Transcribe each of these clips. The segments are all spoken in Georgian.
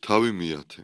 თავი მიათე.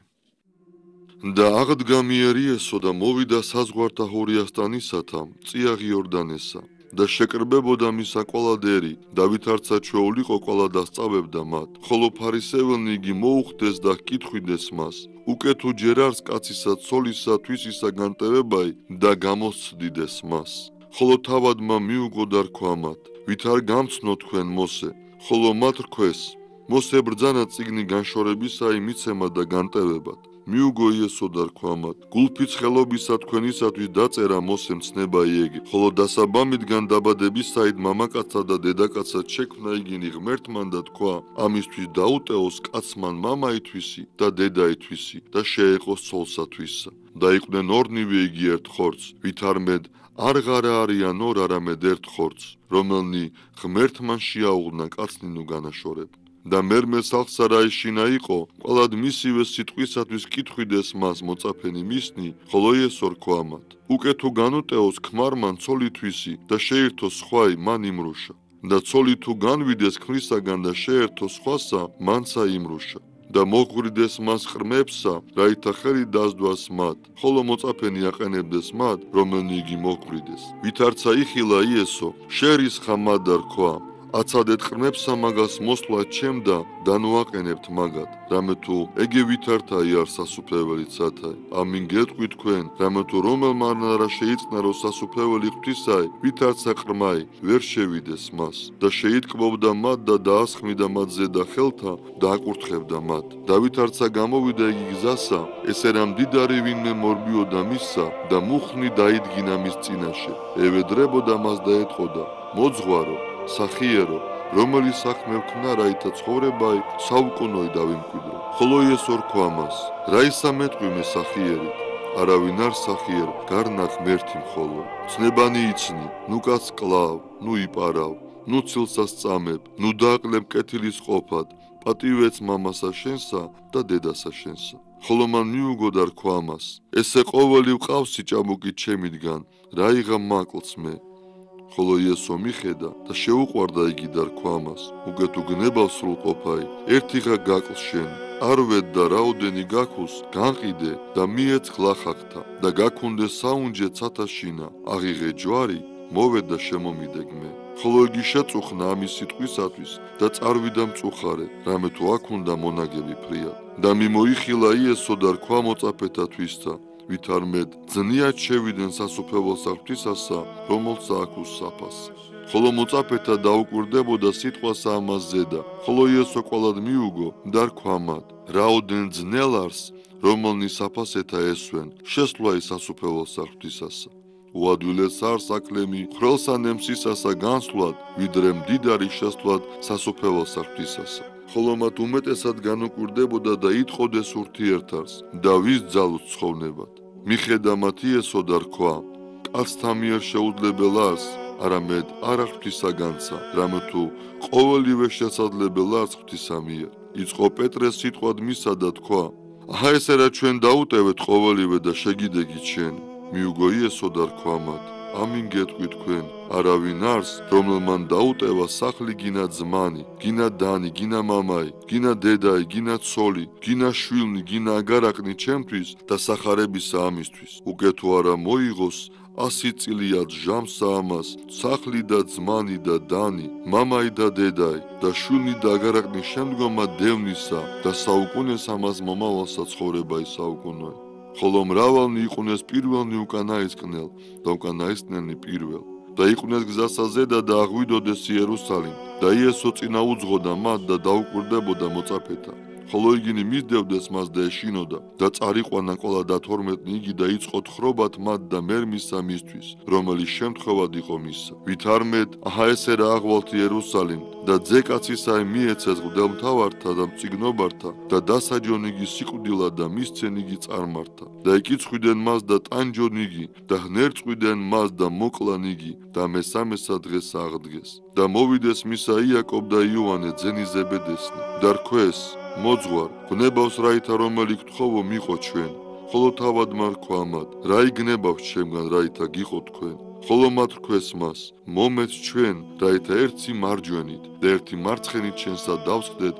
და აღდგა მიერიესო და მოვიდა საზღვართა ჰორიასტანისათა, წიაღ იორდანესა. და შეკრბებოდა მისა ყველა დერი, დავით არცა ჩვეულიყო ყველა დასწავებდა მათ. ხოლო ფარისეველნი იგი მოუხდეს და ჰკითხვიდეს მას. უკე თუ ჯერ არს კაცისა ცოლისა თვისისა განტევებაი და გამოსცდიდეს მას. ხოლო თავადმა მიუგო და რქვა მათ, ვით არ გამცნო თქვენ მოსე, ხოლო მათ რქვეს, მოსე ბრძანა წიგნი განშორებისაი მიცემა და განტევებად. მიუგო იესო და რქვა მათ, გულფიც ხელობისა თქვენისათვის დაწერა მოსემ ცნება იეგი, ხოლო დასაბამიდან დაბადებისაით მამაკაცსა და დედაკაცად შექმნა იგინი ღმერთმან და თქვა, ამისთვის დაუტეოს კაცმან მამა ითვისი და დედა ითვისი და შეეყოს ცოლსათვისა. და იყვნენ ორნივე იგი ერთ ხორცს, ვითარმედ არ ღარა არიან ორ არამედ ერთ ხორცს, რომელნი ღმერთმან შეაუღნა კაცნინუ განაშორებ. და მერმე სახლსა რა ეშინა იყო, ყველად მისივე სიტყვისათვის კითხვიდეს მას მოწაფენი მისნი, ხოლო იესო რქვა მათ. უკე თუ განუტეოს ქმარმან ცოლი თვისი და შეირთოს სხვაი, მან იმრუშა. და ცოლი თუ განვიდეს ქმრისაგან და შეერთოს სხვასა, მანცა იმრუშა. და მოღვრიდეს მას ყრმებსა, რაითა ხელი დასდვას მათ, ხოლო მოწაფენი აყენებდეს მათ, რომელნი იგი მოღვრიდეს. ვით არცა იხილა იესო, შერისხა მათ და რქვა, აცადეთ ყრმებსა მაგას მოსვლა ჩემ და დანუაყენებთ მაგად, რამე თუ ეგე ვითართა იარ სასუფეველი ცათაი. ამინ გეტყვი თქვენ, რამე თუ რომელმა არა შეიწყნა რომ სასუფეველი ღვთისაი, ვითარცა ყრმაი, ვერ შევიდეს მას. და შეიტკბობდა მათ და დაასხმიდა მათ ზედა ხელთა და აკურთხებდა მათ. და ვითარცა გამოვიდა იგი გზასა, ესე რა მდიდარი ვინმე მორბიოდა მისსა და მუხნი დაიდგინა მის წინაშე. ევედრებოდა მას და ეტყოდა, მოძღვარო, სახიერო, რომელიც საქმე ვქნა, რაითა ცხოვრებაი საუკუნოი დავიმკვიდრო. ხოლო იესო რქვა მას, რა ისა მეტყვი მე სახიერით, არავინ არ სახიერო, გარნა ღმერთი მხოლო. ცნებანი იცნი, ნუ კაც კლავ, ნუ იპარავ, ნუ ცილსა სწამებ, ნუ დააკლებ კეთილის ყოფად, პატივეც მამასა შენსა და დედასა შენსა. ხოლო მან მიუგო და რქვა მას, ესე ყოველი ვყავსი ჭაბუკით ჩემიდან, რა იღა მაკლს მე. ხოლო იესო მიხედა და შეუყვარდა იგი და რქვა მას, უკე თუ გნებავ სრულყოფაი, ერთიღა გაკლს შენ, არ ვედ და რაოდენი გაქუს, განყიდე და მიეცხ ლახაკთა და გაქუნდე საუნჯე ცათაშინა, აღიღე ჯვარი, მოვედ და შემომიდეგმე. ხოლო იგი შეწუხნა ამის სიტყვისათვის და წარვიდა მწუხარე, რამე თუ აქ უნდა მონაგები ფრიად. და მიმოიხილა იესო და რქვა მოწაფეთა თვისთა, ვითარმედ ძნიად შევიდნენ სასუფეველსა ღვთისასა, რომელცა აქუს საფას. ხოლო მოწაფეთა დაუკვირდებოდა სიტყვასა ამას ზედა, ხოლო იესო ყველად მიუგო და რქვა მათ, რაოდენ ძნელარს, რომელნი საფასეთა ესვენ, შესვლა ის სასუფეველსა ღვთისასა. უადვილეს არს აკლემი ხრელსა ნემსისასა განსვლად, ვიდრე მდიდარი შესვლად სასუფეველსა ღვთისასა. ხოლო მათ უმეტესად განუკვირდებოდა და იტყოდეს ურთიერთარს და ვის ძალუց ცხოვრნებად. მიხედა მათ იესო და რქვა, კაცთა მიერ შეუძლებელ არს, არამედ არა ღვთისაგანცა, რამე თუ ყოველივე შესაძლებელ არს ღვთისა მიერ. იწყო პეტრეს სიტყვად მისა და თქვა, აჰა ესე რა ჩვენ დაუტევეთ ყოველივე და შეგიდეგით შენ. მიუგო იესო და რქვა მათ, ამინ გეტყვი თქვენ, არავინ არს, რომელმან დაუტევა სახლი გინა ძმანი, გინა დანი, გინა მამაი, გინა დედაი, გინა ცოლი, გინა შვილნი, გინა აგარაკნი ჩემთვის და სახარებისა ამისთვის. უკე თუ არა მოიღოს 100 წილიად ჟამსა ამას, სახლი და ძმანი და დანი, მამაი და დედაი და შვილნი და აგარაკნი შემდგომა დევნისა და საუკუნეს ამას მომავალსა ცხოვრებაი საუკუნოი. ხოლო მრავალნი იყვნეს პირველნი უკანაისკნელ და უკანაისკნელნი პირველ. და იყვნეს გზასა ზედა და აღვიდოდეს იერუსალიმ და იესო წინა უძღოდა მათ და დაუკვირდებოდა მოწაფეთა. ხოლო იგინი მისდევდეს მას და ეშინოდა და წარიყვანა ყველა და-12 იგი და იწყო თხრობათ მათ და მერმისა მისთვის, რომელიც შემთხვევად იყო მისა. ვითარმედ აჰა ესე რა აღვალთ იერუსალიმ და ძეკაცისაი მიეცეს მღვდელმთავართა და მწიგნობართა და დასაჯონ იგი სიკვდილად და მისცენ იგი წარმართა. და ეკიცხვიდან მას და ტანჯონ იგი და ჰნერწყვიდან მას და მოკლან იგი და მესამესა დღეს აღდგეს. და მოვიდეს მისა იაკობ და იოანე ძენი ზებედესნი და რქვეს, მოძღვარ, გნებავს რაითა რომელი გთხოვო მიყო ჩვენ. ხოლო თავადმა რქვა მათ, რა იგნებავს ჩემგან რაითა გიყო თქვენ. ხოლო მათ რქვეს მას, მომეც ჩვენ, რაითა ერთი მარჯვენით და ერთი მარცხენით შენსა დავსხდეთ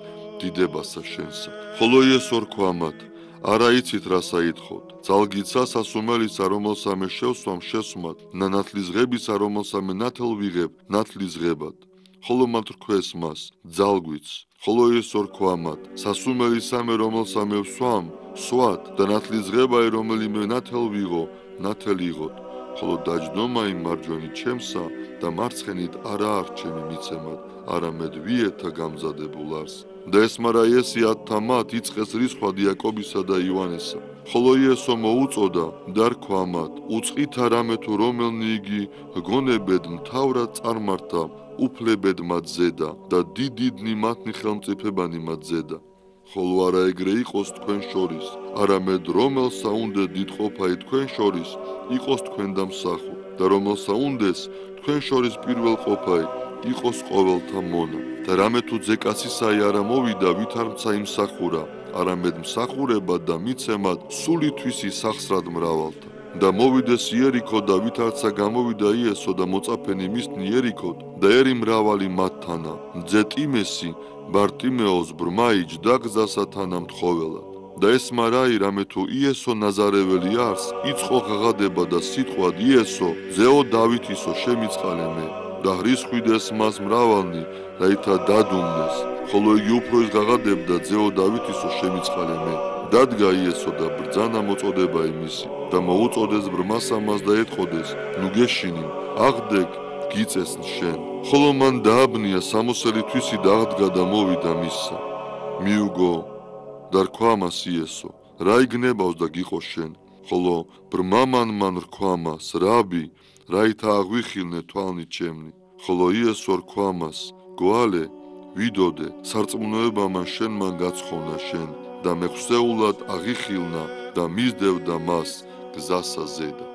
დიდებასა შენსა. ხოლო იესო რქვა მათ, არა იცით რა საითხოთ. ძალგიცა სასუმელისა, რომელსა მე შევსვამ შესვმათ, ნათლისღებისა, რომელსა მე ნათელ ვიღებ, ნათლისღებად. ხოლო მათ რქვეს მას, ძალგვიც. ხოლო იესო რქვა მათ, სასუმელისა მე რომელსა მე ვსვამ, სვათ და ნათლისღებაი რომელიმე ნათელ ვიღო, ნათელ იღოთ. ხოლო დაჯდომა იმ მარჯვენი ჩემსა და მარცხენით არა არჩემი მიცემად, არამედ ვიეთა გამზადებულ არს. და ესმარა იესი ათთა მათ იწყეს რისხვა იაკობისა და იოანესა. ხოლო იესო მოუწოდა და რქვა მათ, უწყითა რამე თუ რომელნი იგი გონებედ მთავრად წარმართა, უფლებედ მათ ზედა და დიდნი მათნი ხელმწიფებანი მათ ზედა. ხოლო არა ეგრე იყოს თქვენ შორის, არამედ რომელსა უნდა დიდყოფაი თქვენ შორის, იყოს თქვენ დამსახურ და რომელსა უნდეს თქვენ შორის პირველ ყოფაი, იყოს ყოველთა მონა. და რამე თუ ძეკასისაი არა მოვიდა, ვით არ მცა იმსახურა, არამედ მსახურება და მიცემად სულითვისი სახსრად მრავალთა. და მოვიდეს იერიქო და ვით არცა გამოვიდა იესო და მოწაფენი მისნი იერიქოთ და ერი მრავალი მათთანა, მძეტიმესი ბარტიმეოს ბრმა იჯდა გზასა თანა მთხოველად. და ესმა რაი რამე თუ იესო ნაზარეველი არს, იწყო ღაღადება და სიტყვად იესო, ზეო დავითისო შემიწყალე მე. და რისხვიდეს მას მრავალნი, რაითა დადუმდეს, ხოლო იგი უფრო ის ღაღადებდა ძეო დავითისო შემიწყალე მე. დადგა იესო და ბრძანა მოწოდება იმისი და მოუწოდეს ბრმასა მას და ეთყოდეს, ნუ გეშინი, აღდეკ, გიწეს შენ. ხოლო მან დააბნია სამოსელი თვისი და აღდგა და მოვიდა მისსა. მიუგო და რქვა მას იესო, რა იგნებავს და გიყო შენ? ხოლო ბრმამან მან რქვა მას, რაბი, რაითა აღვიხილნე თვალნი ჩემნი. ხოლო იესო რქვა მას, გვალე, ვიდოდე, სარწმუნოება მან შენ მან გაცხოვნა შენ და მეხსეულად აღიხილნა და მისდევდა მას გზასა ზედა.